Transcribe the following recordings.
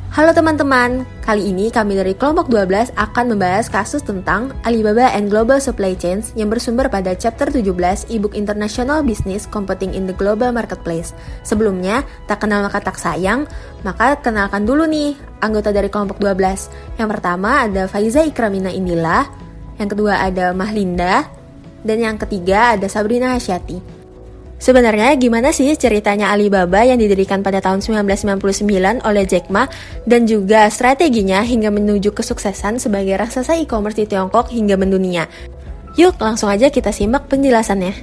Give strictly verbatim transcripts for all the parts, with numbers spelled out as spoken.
Halo teman-teman, kali ini kami dari kelompok dua belas akan membahas kasus tentang Alibaba and Global Supply Chains yang bersumber pada chapter tujuh belas e-book International Business Competing in the Global Marketplace. Sebelumnya, tak kenal maka tak sayang, maka kenalkan dulu nih anggota dari kelompok dua belas. Yang pertama ada Faiza Ikramina Indila, yang kedua ada Mahlinda, dan yang ketiga ada Sabrina Hasyati. Sebenarnya gimana sih ceritanya Alibaba yang didirikan pada tahun sembilan belas sembilan puluh sembilan oleh Jack Ma dan juga strateginya hingga menuju kesuksesan sebagai raksasa e-commerce di Tiongkok hingga mendunia? Yuk langsung aja kita simak penjelasannya.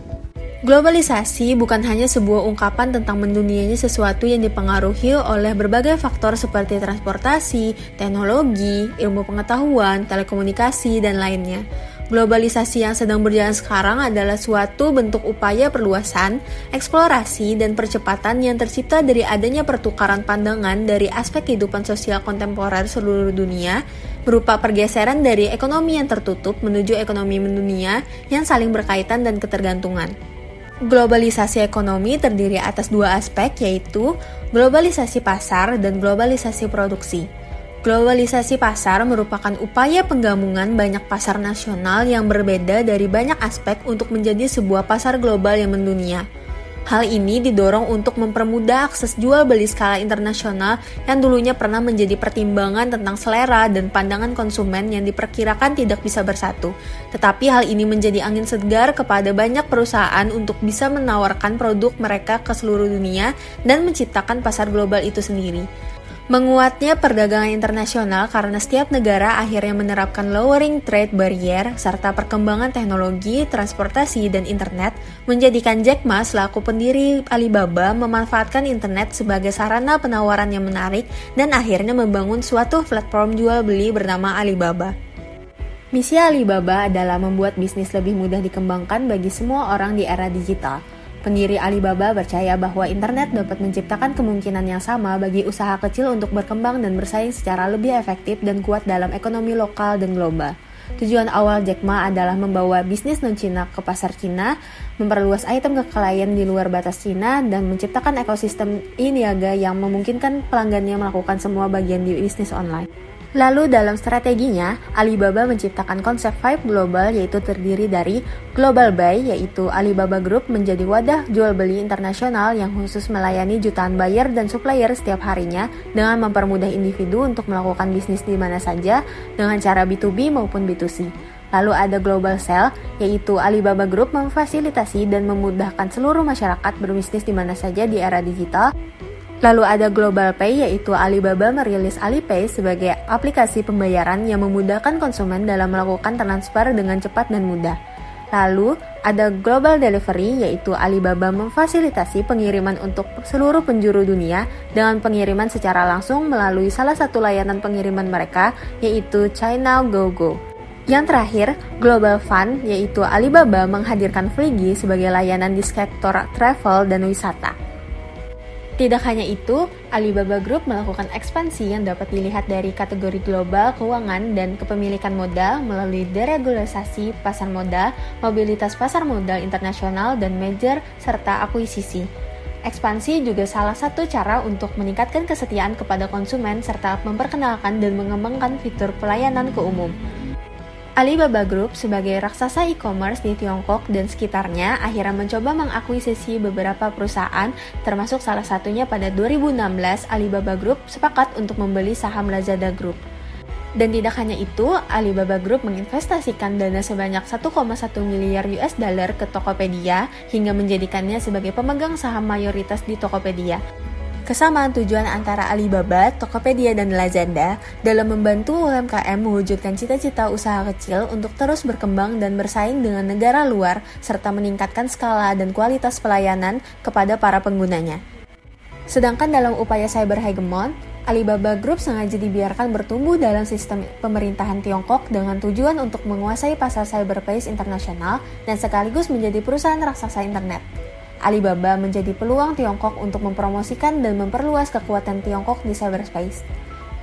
Globalisasi bukan hanya sebuah ungkapan tentang mendunianya sesuatu yang dipengaruhi oleh berbagai faktor seperti transportasi, teknologi, ilmu pengetahuan, telekomunikasi, dan lainnya. Globalisasi yang sedang berjalan sekarang adalah suatu bentuk upaya perluasan, eksplorasi, dan percepatan yang tercipta dari adanya pertukaran pandangan dari aspek kehidupan sosial kontemporer seluruh dunia, berupa pergeseran dari ekonomi yang tertutup menuju ekonomi mendunia yang saling berkaitan dan ketergantungan. Globalisasi ekonomi terdiri atas dua aspek, yaitu globalisasi pasar dan globalisasi produksi. Globalisasi pasar merupakan upaya penggabungan banyak pasar nasional yang berbeda dari banyak aspek untuk menjadi sebuah pasar global yang mendunia. Hal ini didorong untuk mempermudah akses jual beli skala internasional yang dulunya pernah menjadi pertimbangan tentang selera dan pandangan konsumen yang diperkirakan tidak bisa bersatu. Tetapi hal ini menjadi angin segar kepada banyak perusahaan untuk bisa menawarkan produk mereka ke seluruh dunia dan menciptakan pasar global itu sendiri. Menguatnya perdagangan internasional karena setiap negara akhirnya menerapkan lowering trade barrier serta perkembangan teknologi, transportasi, dan internet menjadikan Jack Ma selaku pendiri Alibaba memanfaatkan internet sebagai sarana penawaran yang menarik dan akhirnya membangun suatu platform jual beli bernama Alibaba. Misi Alibaba adalah membuat bisnis lebih mudah dikembangkan bagi semua orang di era digital. Pendiri Alibaba percaya bahwa internet dapat menciptakan kemungkinan yang sama bagi usaha kecil untuk berkembang dan bersaing secara lebih efektif dan kuat dalam ekonomi lokal dan global. Tujuan awal Jack Ma adalah membawa bisnis non-Cina ke pasar Cina, memperluas item ke klien di luar batas Cina, dan menciptakan ekosistem e-niaga yang memungkinkan pelanggannya melakukan semua bagian di bisnis online. Lalu dalam strateginya, Alibaba menciptakan konsep Five Global yaitu terdiri dari Global Buy yaitu Alibaba Group menjadi wadah jual beli internasional yang khusus melayani jutaan buyer dan supplier setiap harinya dengan mempermudah individu untuk melakukan bisnis di mana saja dengan cara B to B maupun B to C. Lalu ada Global Sell, yaitu Alibaba Group memfasilitasi dan memudahkan seluruh masyarakat berbisnis di mana saja di era digital. Lalu ada Global Pay, yaitu Alibaba merilis Alipay sebagai aplikasi pembayaran yang memudahkan konsumen dalam melakukan transfer dengan cepat dan mudah. Lalu ada Global Delivery, yaitu Alibaba memfasilitasi pengiriman untuk seluruh penjuru dunia dengan pengiriman secara langsung melalui salah satu layanan pengiriman mereka, yaitu China Go Go. Yang terakhir, Global Fun, yaitu Alibaba menghadirkan Fliggy sebagai layanan di sektor travel dan wisata. Tidak hanya itu, Alibaba Group melakukan ekspansi yang dapat dilihat dari kategori global, keuangan, dan kepemilikan modal melalui deregulasi pasar modal, mobilitas pasar modal internasional, dan merger serta akuisisi. Ekspansi juga salah satu cara untuk meningkatkan kesetiaan kepada konsumen serta memperkenalkan dan mengembangkan fitur pelayanan ke umum. Alibaba Group sebagai raksasa e-commerce di Tiongkok dan sekitarnya akhirnya mencoba mengakuisisi beberapa perusahaan, termasuk salah satunya pada dua ribu enam belas Alibaba Group sepakat untuk membeli saham Lazada Group. Dan tidak hanya itu, Alibaba Group menginvestasikan dana sebanyak satu koma satu miliar U S dollar ke Tokopedia hingga menjadikannya sebagai pemegang saham mayoritas di Tokopedia. Kesamaan tujuan antara Alibaba, Tokopedia, dan Lazada dalam membantu U M K M mewujudkan cita-cita usaha kecil untuk terus berkembang dan bersaing dengan negara luar, serta meningkatkan skala dan kualitas pelayanan kepada para penggunanya. Sedangkan dalam upaya cyber hegemon, Alibaba Group sengaja dibiarkan bertumbuh dalam sistem pemerintahan Tiongkok dengan tujuan untuk menguasai pasar cyberspace internasional dan sekaligus menjadi perusahaan raksasa internet. Alibaba menjadi peluang Tiongkok untuk mempromosikan dan memperluas kekuatan Tiongkok di cyberspace.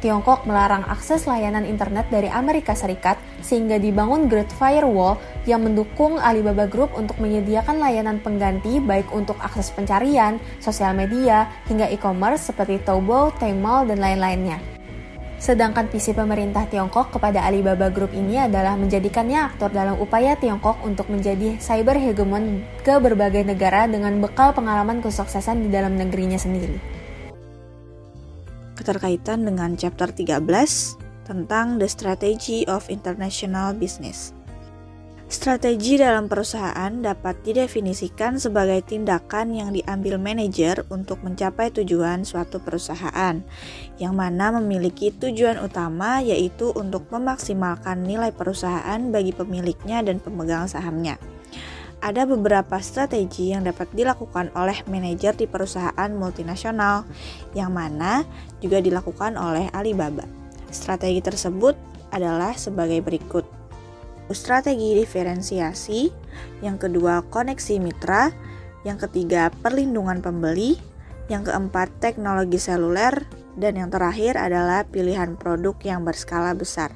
Tiongkok melarang akses layanan internet dari Amerika Serikat sehingga dibangun Great Firewall yang mendukung Alibaba Group untuk menyediakan layanan pengganti baik untuk akses pencarian, sosial media, hingga e-commerce seperti Taobao, Tmall, dan lain-lainnya. Sedangkan visi pemerintah Tiongkok kepada Alibaba Group ini adalah menjadikannya aktor dalam upaya Tiongkok untuk menjadi cyber hegemon ke berbagai negara dengan bekal pengalaman kesuksesan di dalam negerinya sendiri. Keterkaitan dengan chapter tiga belas tentang The Strategy of International Business. Strategi dalam perusahaan dapat didefinisikan sebagai tindakan yang diambil manajer untuk mencapai tujuan suatu perusahaan, yang mana memiliki tujuan utama yaitu untuk memaksimalkan nilai perusahaan bagi pemiliknya dan pemegang sahamnya. Ada beberapa strategi yang dapat dilakukan oleh manajer di perusahaan multinasional, yang mana juga dilakukan oleh Alibaba. Strategi tersebut adalah sebagai berikut. Strategi diferensiasi, yang kedua koneksi mitra, yang ketiga perlindungan pembeli, yang keempat teknologi seluler, dan yang terakhir adalah pilihan produk yang berskala besar.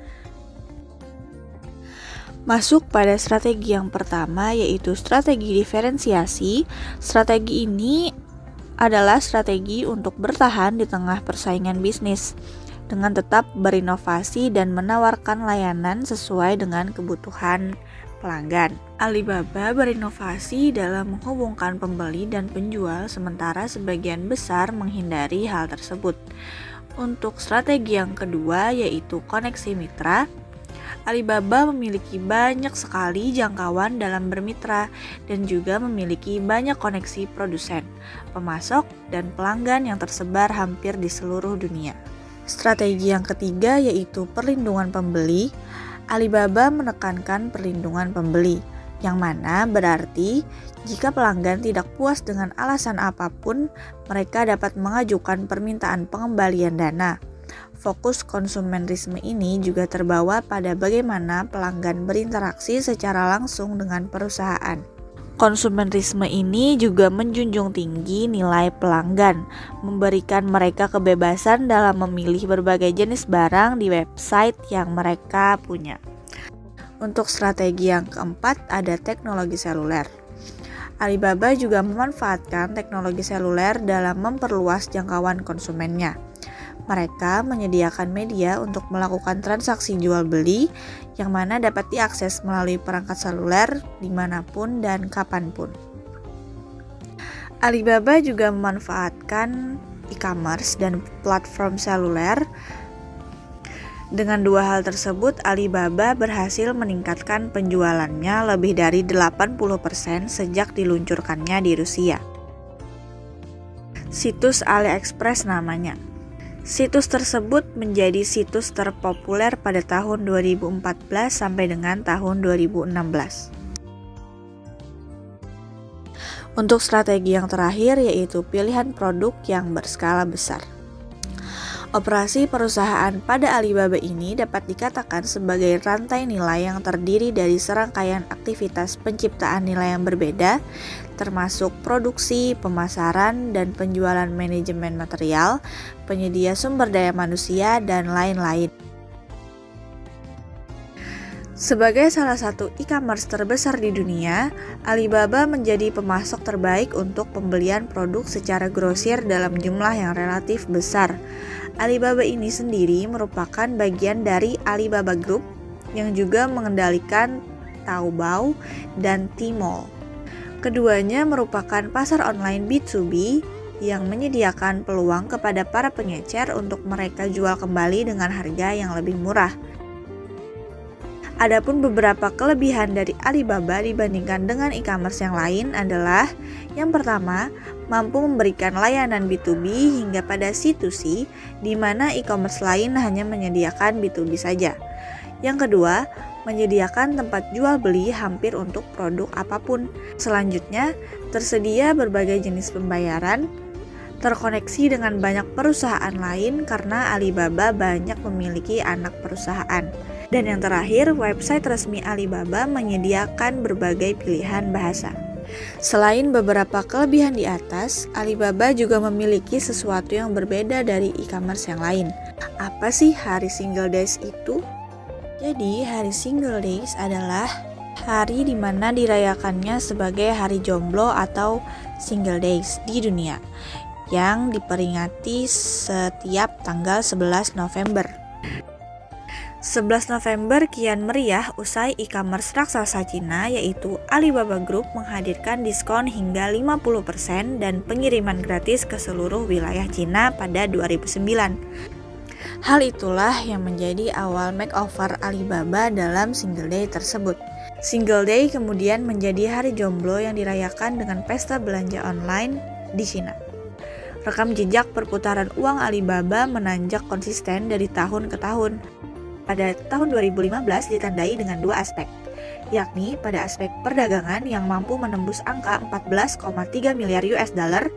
Masuk pada strategi yang pertama, yaitu strategi diferensiasi. Strategi ini adalah strategi untuk bertahan di tengah persaingan bisnis dengan tetap berinovasi dan menawarkan layanan sesuai dengan kebutuhan pelanggan. Alibaba berinovasi dalam menghubungkan pembeli dan penjual, sementara sebagian besar menghindari hal tersebut. Untuk strategi yang kedua, yaitu koneksi mitra, Alibaba memiliki banyak sekali jangkauan dalam bermitra dan juga memiliki banyak koneksi produsen, pemasok, dan pelanggan yang tersebar hampir di seluruh dunia. Strategi yang ketiga yaitu perlindungan pembeli. Alibaba menekankan perlindungan pembeli, yang mana berarti jika pelanggan tidak puas dengan alasan apapun, mereka dapat mengajukan permintaan pengembalian dana. Fokus konsumerisme ini juga terbawa pada bagaimana pelanggan berinteraksi secara langsung dengan perusahaan. Konsumerisme ini juga menjunjung tinggi nilai pelanggan, memberikan mereka kebebasan dalam memilih berbagai jenis barang di website yang mereka punya. Untuk strategi yang keempat ada teknologi seluler. Alibaba juga memanfaatkan teknologi seluler dalam memperluas jangkauan konsumennya. Mereka menyediakan media untuk melakukan transaksi jual beli yang mana dapat diakses melalui perangkat seluler dimanapun dan kapanpun. Alibaba juga memanfaatkan e-commerce dan platform seluler. Dengan dua hal tersebut, Alibaba berhasil meningkatkan penjualannya lebih dari delapan puluh persen sejak diluncurkannya di Rusia. Situs AliExpress namanya. Situs tersebut menjadi situs terpopuler pada tahun dua ribu empat belas sampai dengan tahun dua ribu enam belas. Untuk strategi yang terakhir yaitu pilihan produk yang berskala besar. Operasi perusahaan pada Alibaba ini dapat dikatakan sebagai rantai nilai yang terdiri dari serangkaian aktivitas penciptaan nilai yang berbeda, termasuk produksi, pemasaran, dan penjualan manajemen material, penyedia sumber daya manusia, dan lain-lain. Sebagai salah satu e-commerce terbesar di dunia, Alibaba menjadi pemasok terbaik untuk pembelian produk secara grosir dalam jumlah yang relatif besar. Alibaba ini sendiri merupakan bagian dari Alibaba Group yang juga mengendalikan Taobao dan Tmall. Keduanya merupakan pasar online B to B yang menyediakan peluang kepada para pengecer untuk mereka jual kembali dengan harga yang lebih murah. Adapun beberapa kelebihan dari Alibaba dibandingkan dengan e-commerce yang lain adalah yang pertama, mampu memberikan layanan B to B hingga pada C to C, di mana e-commerce lain hanya menyediakan B to B saja. Yang kedua, menyediakan tempat jual beli hampir untuk produk apapun. Selanjutnya, tersedia berbagai jenis pembayaran, terkoneksi dengan banyak perusahaan lain karena Alibaba banyak memiliki anak perusahaan. Dan yang terakhir, website resmi Alibaba menyediakan berbagai pilihan bahasa. Selain beberapa kelebihan di atas, Alibaba juga memiliki sesuatu yang berbeda dari e-commerce yang lain. Apa sih hari Single Days itu? Jadi, hari Single Days adalah hari di mana dirayakannya sebagai hari jomblo atau Single Days di dunia, yang diperingati setiap tanggal sebelas November. sebelas November kian meriah usai e-commerce raksasa Cina yaitu Alibaba Group menghadirkan diskon hingga lima puluh persen dan pengiriman gratis ke seluruh wilayah Cina pada dua ribu sembilan. Hal itulah yang menjadi awal makeover Alibaba dalam Single Day tersebut. Single Day kemudian menjadi hari jomblo yang dirayakan dengan pesta belanja online di Cina. Rekam jejak perputaran uang Alibaba menanjak konsisten dari tahun ke tahun. Pada tahun dua ribu lima belas ditandai dengan dua aspek, yakni pada aspek perdagangan yang mampu menembus angka empat belas koma tiga miliar U S dollar.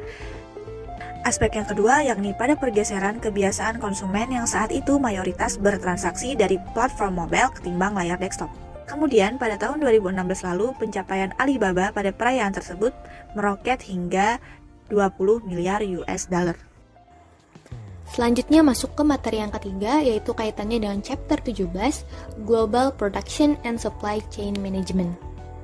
Aspek yang kedua yakni pada pergeseran kebiasaan konsumen yang saat itu mayoritas bertransaksi dari platform mobile ketimbang layar desktop. Kemudian pada tahun dua ribu enam belas lalu pencapaian Alibaba pada perayaan tersebut meroket hingga dua puluh miliar U S dollar. Selanjutnya masuk ke materi yang ketiga, yaitu kaitannya dengan chapter tujuh belas, Global Production and Supply Chain Management.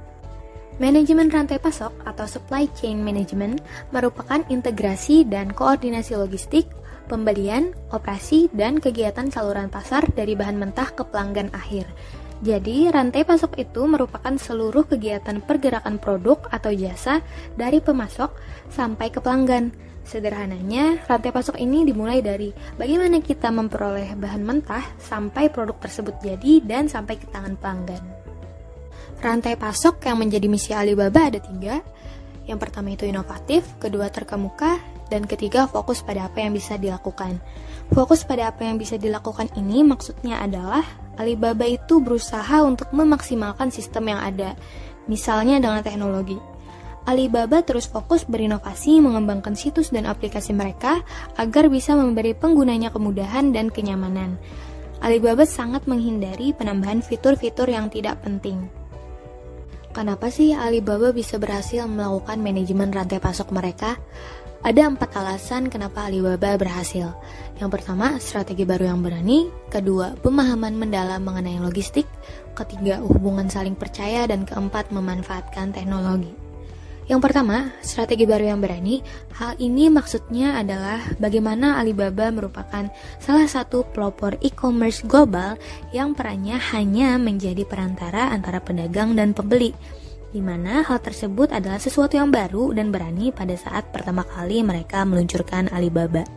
Manajemen rantai pasok atau supply chain management merupakan integrasi dan koordinasi logistik, pembelian, operasi, dan kegiatan saluran pasar dari bahan mentah ke pelanggan akhir. Jadi, rantai pasok itu merupakan seluruh kegiatan pergerakan produk atau jasa dari pemasok sampai ke pelanggan. Sederhananya, rantai pasok ini dimulai dari bagaimana kita memperoleh bahan mentah sampai produk tersebut jadi dan sampai ke tangan pelanggan. Rantai pasok yang menjadi misi Alibaba ada tiga. Yang pertama itu inovatif, kedua terkemuka, dan ketiga fokus pada apa yang bisa dilakukan. Fokus pada apa yang bisa dilakukan ini maksudnya adalah Alibaba itu berusaha untuk memaksimalkan sistem yang ada, misalnya dengan teknologi. Alibaba terus fokus berinovasi mengembangkan situs dan aplikasi mereka agar bisa memberi penggunanya kemudahan dan kenyamanan. Alibaba sangat menghindari penambahan fitur-fitur yang tidak penting. Kenapa sih Alibaba bisa berhasil melakukan manajemen rantai pasok mereka? Ada empat alasan kenapa Alibaba berhasil. Yang pertama, strategi baru yang berani. Kedua, pemahaman mendalam mengenai logistik. Ketiga, hubungan saling percaya. Dan keempat, memanfaatkan teknologi. Yang pertama, strategi baru yang berani. Hal ini maksudnya adalah bagaimana Alibaba merupakan salah satu pelopor e-commerce global yang perannya hanya menjadi perantara antara pedagang dan pembeli, di mana hal tersebut adalah sesuatu yang baru dan berani pada saat pertama kali mereka meluncurkan Alibaba.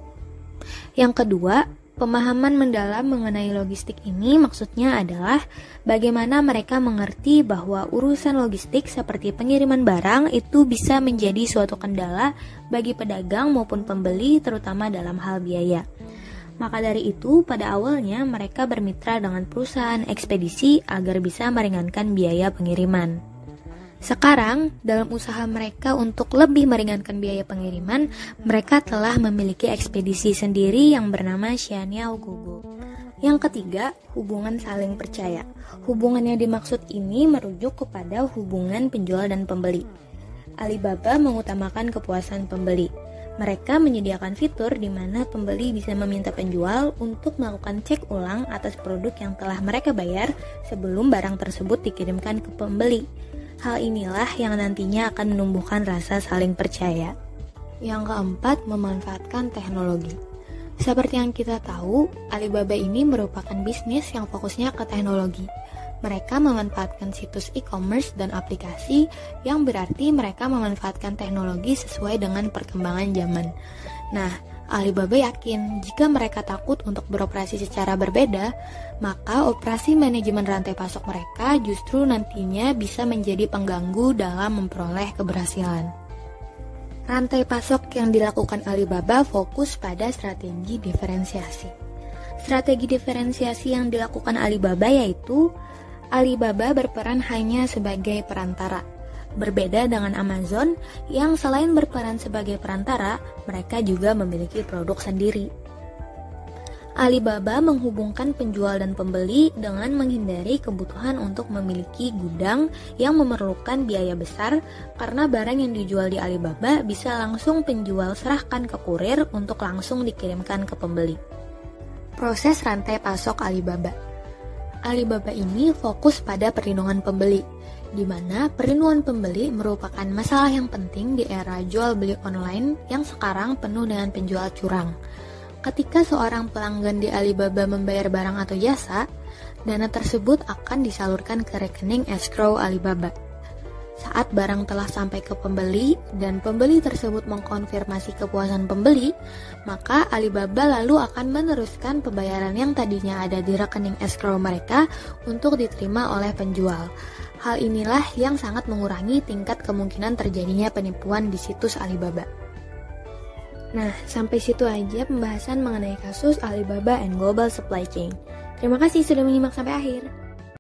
Yang kedua, pemahaman mendalam mengenai logistik ini maksudnya adalah bagaimana mereka mengerti bahwa urusan logistik seperti pengiriman barang itu bisa menjadi suatu kendala bagi pedagang maupun pembeli, terutama dalam hal biaya. Maka dari itu, pada awalnya mereka bermitra dengan perusahaan ekspedisi agar bisa meringankan biaya pengiriman. Sekarang, dalam usaha mereka untuk lebih meringankan biaya pengiriman, mereka telah memiliki ekspedisi sendiri yang bernama Xianyao Gogo. Yang ketiga, hubungan saling percaya. Hubungan yang dimaksud ini merujuk kepada hubungan penjual dan pembeli. Alibaba mengutamakan kepuasan pembeli. Mereka menyediakan fitur di mana pembeli bisa meminta penjual untuk melakukan cek ulang atas produk yang telah mereka bayar sebelum barang tersebut dikirimkan ke pembeli. Hal inilah yang nantinya akan menumbuhkan rasa saling percaya. Yang keempat, memanfaatkan teknologi. Seperti yang kita tahu, Alibaba ini merupakan bisnis yang fokusnya ke teknologi. Mereka memanfaatkan situs e-commerce dan aplikasi, yang berarti mereka memanfaatkan teknologi sesuai dengan perkembangan zaman. Nah, Alibaba yakin jika mereka takut untuk beroperasi secara berbeda, maka operasi manajemen rantai pasok mereka justru nantinya bisa menjadi pengganggu dalam memperoleh keberhasilan. Rantai pasok yang dilakukan Alibaba fokus pada strategi diferensiasi. Strategi diferensiasi yang dilakukan Alibaba yaitu Alibaba berperan hanya sebagai perantara. Berbeda dengan Amazon yang selain berperan sebagai perantara, mereka juga memiliki produk sendiri. Alibaba menghubungkan penjual dan pembeli dengan menghindari kebutuhan untuk memiliki gudang yang memerlukan biaya besar karena barang yang dijual di Alibaba bisa langsung penjual serahkan ke kurir untuk langsung dikirimkan ke pembeli. Proses rantai pasok Alibaba. Alibaba ini fokus pada perlindungan pembeli, di mana perlindungan pembeli merupakan masalah yang penting di era jual beli online yang sekarang penuh dengan penjual curang. Ketika seorang pelanggan di Alibaba membayar barang atau jasa, dana tersebut akan disalurkan ke rekening escrow Alibaba. Saat barang telah sampai ke pembeli dan pembeli tersebut mengkonfirmasi kepuasan pembeli, maka Alibaba lalu akan meneruskan pembayaran yang tadinya ada di rekening escrow mereka untuk diterima oleh penjual. Hal inilah yang sangat mengurangi tingkat kemungkinan terjadinya penipuan di situs Alibaba. Nah, sampai situ aja pembahasan mengenai kasus Alibaba and Global Supply Chain. Terima kasih sudah menyimak sampai akhir.